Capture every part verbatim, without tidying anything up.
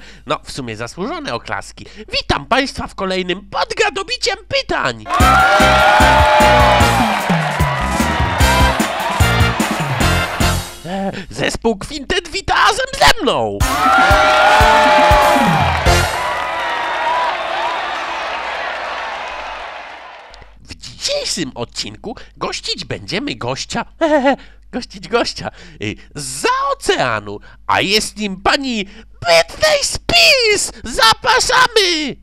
no w sumie zasłużone oklaski. Witam Państwa w kolejnym Podgadobiciem pytań! E, zespół Kwintet wita razem ze mną! W dzisiejszym odcinku gościć będziemy gościa, hehehe, gościć gościa y, zza oceanu, a jest nim pani Britney Spears! Zapraszamy!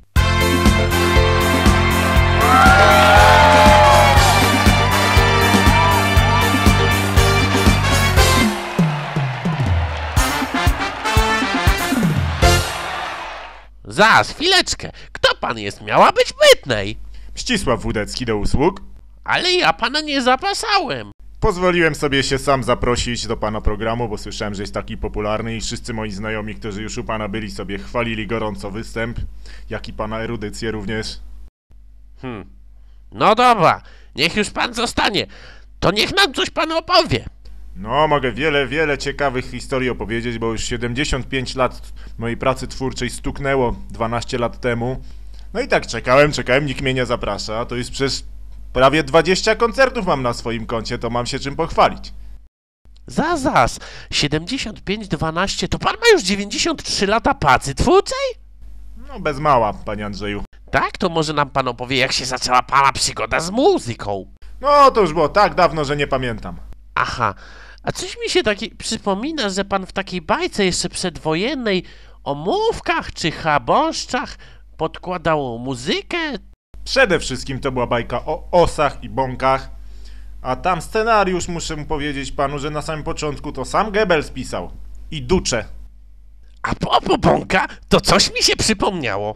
Zaraz, chwileczkę, kto pan jest? Miała być Britney! Ścisław Wódecki do usług. Ale ja pana nie zapraszałem. Pozwoliłem sobie się sam zaprosić do pana programu, bo słyszałem, że jest taki popularny i wszyscy moi znajomi, którzy już u pana byli, sobie chwalili gorąco występ, jak i pana erudycję również. Hmm. No dobra, niech już pan zostanie. To niech nam coś pan opowie. No, mogę wiele, wiele ciekawych historii opowiedzieć, bo już siedemdziesiąt pięć lat mojej pracy twórczej stuknęło dwanaście lat temu. No i tak czekałem, czekałem, nikt mnie nie zaprasza, to już przez prawie dwadzieścia koncertów mam na swoim koncie, to mam się czym pochwalić. Zaz, zaz, siedemdziesiąt pięć dwanaście, to pan ma już dziewięćdziesiąt trzy lata pracy twórczej? No bez mała, panie Andrzeju. Tak, to może nam pan opowie, jak się zaczęła pana przygoda z muzyką. No to już było tak dawno, że nie pamiętam. Aha, a coś mi się taki przypomina, że pan w takiej bajce jeszcze przedwojennej o mówkach czy chabąszczach podkładał muzykę? Przede wszystkim to była bajka o osach i bąkach, a tam scenariusz, muszę powiedzieć panu, że na samym początku to sam Goebbels pisał. I Ducze. A propos bąka, to coś mi się przypomniało.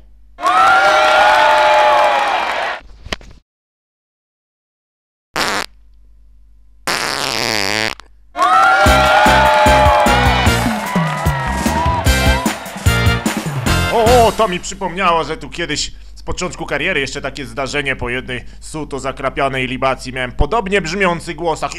O, to mi przypomniało, że tu kiedyś z początku kariery jeszcze takie zdarzenie po jednej suto zakrapianej libacji miałem podobnie brzmiący głos, taki...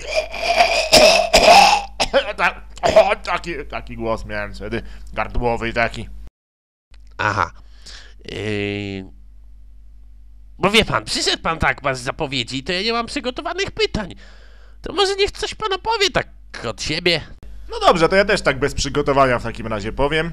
taki, taki głos miałem wtedy, gardłowy taki. Aha. Yy... Bo wie pan, przyszedł pan tak bez zapowiedzi, to ja nie mam przygotowanych pytań. To może niech coś pan opowie tak od siebie. No dobrze, to ja też tak bez przygotowania w takim razie powiem.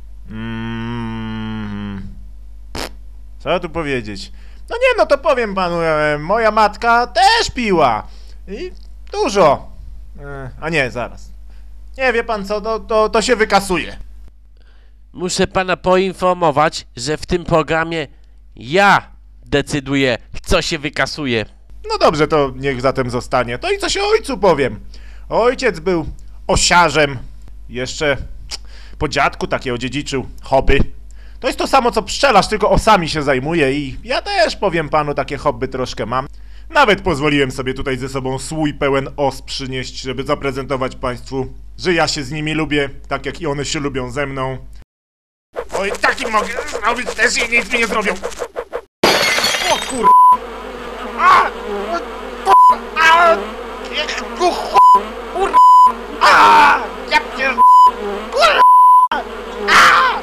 Mm. Co ja tu powiedzieć? No nie, no to powiem panu, e, moja matka też piła. I dużo. E, a nie, zaraz. Nie, wie pan co, to, to, to się wykasuje. Muszę pana poinformować, że w tym programie ja decyduję, co się wykasuje. No dobrze, to niech zatem zostanie. To i coś o ojcu powiem. Ojciec był osiarzem. Jeszcze po dziadku takie odziedziczył hobby. To jest to samo co pszczelarz, tylko osami się zajmuje i ja też powiem panu takie hobby troszkę mam. Nawet pozwoliłem sobie tutaj ze sobą słój pełen os przynieść, żeby zaprezentować państwu, że ja się z nimi lubię, tak jak i one się lubią ze mną. Oj, takim mogę zrobić też i nic mi nie zrobią. O kur... A! A! Kur... A! Ja pier... Kur... A!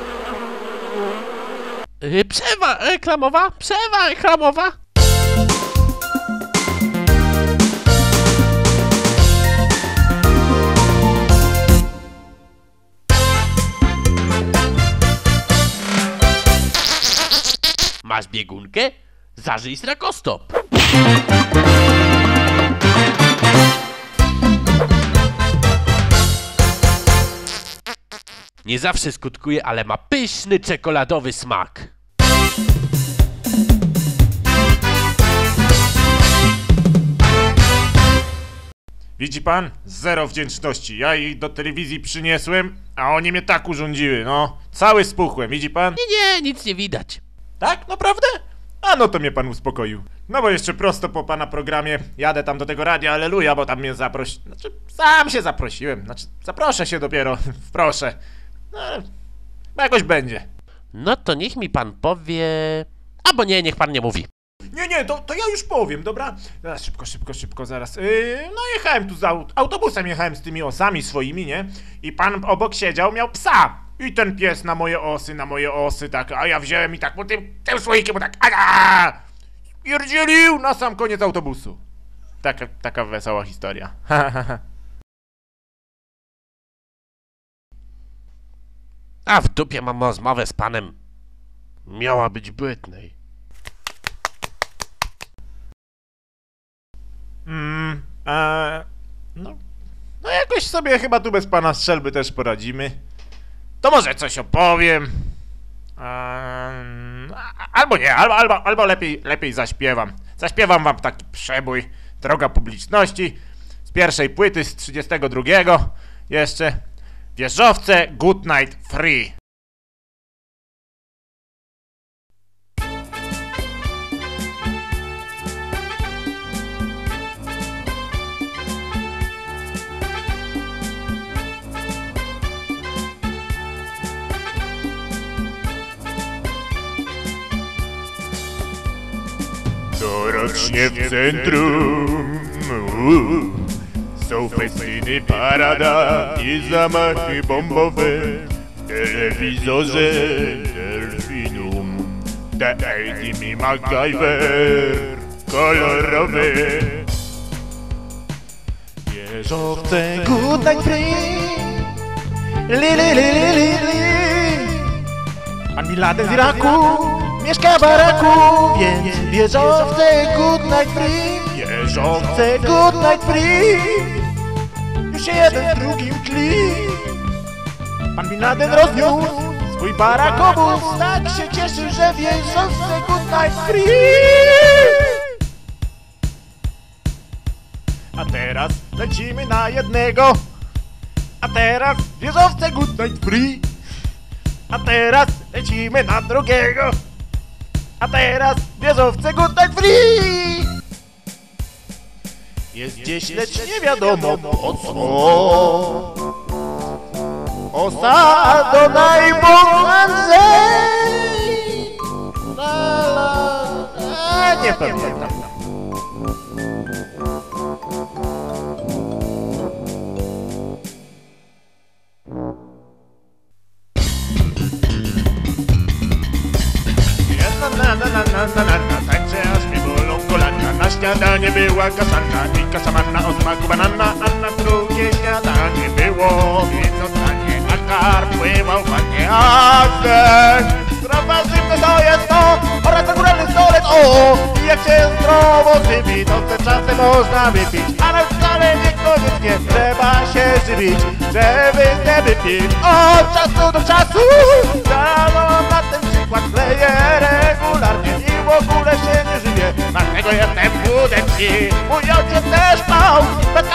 Yy, Przerwa reklamowa, przerwa reklamowa. Masz biegunkę? Zażyj Strakostop. Nie zawsze skutkuje, ale ma pyszny czekoladowy smak. Widzi pan? Zero wdzięczności. Ja ich do telewizji przyniosłem, a oni mnie tak urządziły, no. Cały spuchłem, widzi pan? Nie, nie, nic nie widać. Tak? Naprawdę? A no to mnie pan uspokoił. No bo jeszcze prosto po pana programie jadę tam do tego Radia Alleluja, bo tam mnie zaprosi... Znaczy, sam się zaprosiłem. Znaczy, zaproszę się dopiero. Proszę. No, jakoś będzie. No to niech mi pan powie... Albo nie, niech pan nie mówi. Nie, nie, to, to ja już powiem, dobra? Zaraz, szybko, szybko, szybko, zaraz. Yy, no jechałem tu z aut autobusem, jechałem z tymi osami swoimi, nie? I pan obok siedział, miał psa. I ten pies na moje osy, na moje osy, tak, a ja wziąłem i tak, bo tym, tym słoikiem, bo tak, aga! Pierdzielił na sam koniec autobusu. Taka, taka wesoła historia. A w dupie mam rozmowę z panem. Miała być Britney. Mm, e, no, no jakoś sobie chyba tu bez pana Strzelby też poradzimy. To może coś opowiem. Ehm, albo nie, albo, albo, albo lepiej, lepiej zaśpiewam. Zaśpiewam wam taki przebój, droga publiczności, z pierwszej płyty z trzydziestego drugiego. Jeszcze Wieżowce Good Night Free. Corocznie w centrum uu, są festyny, parada i zamachy bombowe. W telewizorze delfinum, The Amy MacGyver kolorowe. Wieżowce Good Night Free, li li li li li li. Pan Bin Laden z Iraku mieszka w baraku, więc wieżowce Good Night Free, wieżowce Good Night Free. Już się jeden z drugim tli. Pan Bin Laden rozniósł swój barakobus, tak się cieszy, że wieżowce Good Night Free. A teraz lecimy na jednego. A teraz wieżowce Good Night Free. A teraz lecimy na drugiego. A teraz wieżowce Good Night Free! Jest gdzieś, lecz nie wiadomo po co. Osado najbóg Andrzej! La, la, la. Nie pamiętam. Na na na na na na na, tańczę aż mi bolą kolana. Na śniadanie była kaszanka i kaszamanna o smaku banana, a na drugie śniadanie było widzowanie, a karp pływał w wannie. A sen, zdrowa żywność to jest to, oraz naturalny stolec, o! I jak się zdrowo żywi, to te czasem można wypić, ale wcale niekoniecznie trzeba się żywić, żeby nie wypić od czasu do czasu. Dano na ten przykład kleję regularnie i w ogóle się nie żywię, dlatego jestem chudeczki. Mój ojciec też mał,